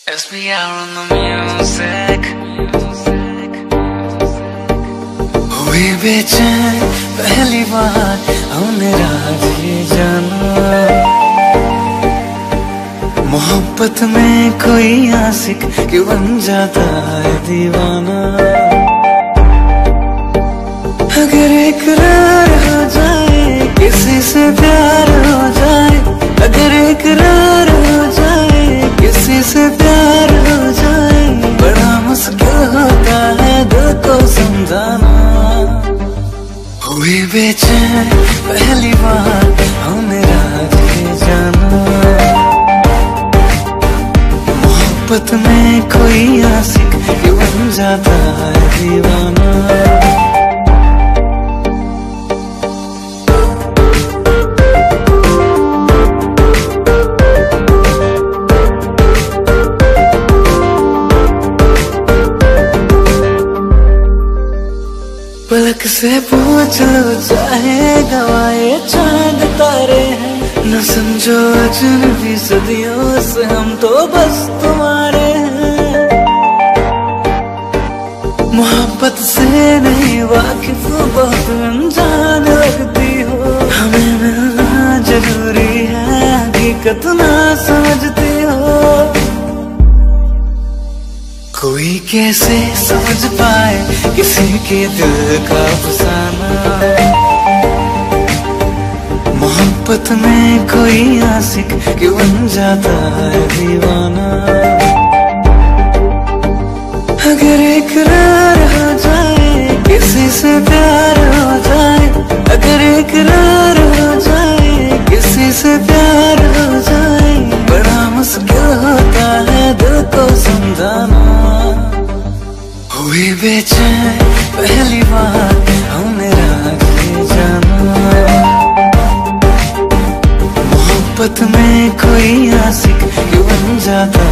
SBR on the music. हुई बेचैन पहली बार हमने राज ये जाना, मोहब्बत में कोई आशिक क्यों बन जाता है दीवाना। अगर इकरार हो जाए किसी से प्यार हो जाए, अगर इकरार हो जाए किसी से प्यार हो जाए, बड़ा मुश्किल होता है दिल को समझाना। हुई बेचैन पहली बार हमने राज ये जाना, मोहब्बत में कोई आशिक क्यों बन जाता है दीवाना। पलक से पूछ लो चाहे गवाए चांद तारे हैं, न समझो अजनबी सदियों से हम तो बस तुम्हारे हैं। मोहब्बत से नहीं वाकिफ बहुत अनजान लगती हो, हमें मिलना जरूरी है हकीकत ना समझती हो। कोई कैसे समझ पाए किसी के दिल का फसाना, मोहब्बत में कोई आशिक क्यों बन जाता है दीवाना। अगर इकरार हो जाए किसी से प्यार हो जाए, अगर इकरार हो जाए किसी से प्यार हो जाए, बड़ा मुश्किल होता है दिल को समझाना। हुई बेचैन पहली बार हमने राज ये जाना, मोहब्बत में कोई आशिक क्यों बन जाता